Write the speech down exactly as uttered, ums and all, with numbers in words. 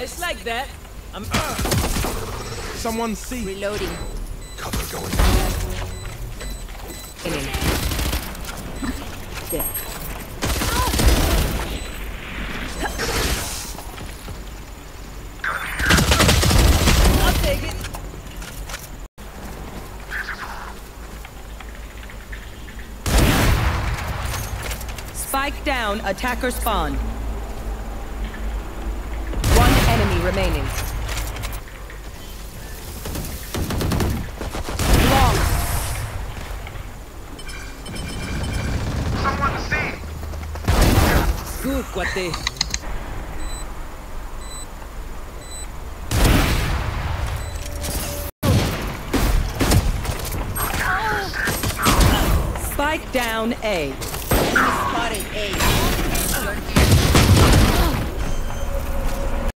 it's like that. I'm. Uh. Someone see. Reloading. Cover going down. There. I'll take it. Spike down, attacker spawn. One enemy remaining. Long. Someone see. Good, cuate. Spike down A. Spotted A.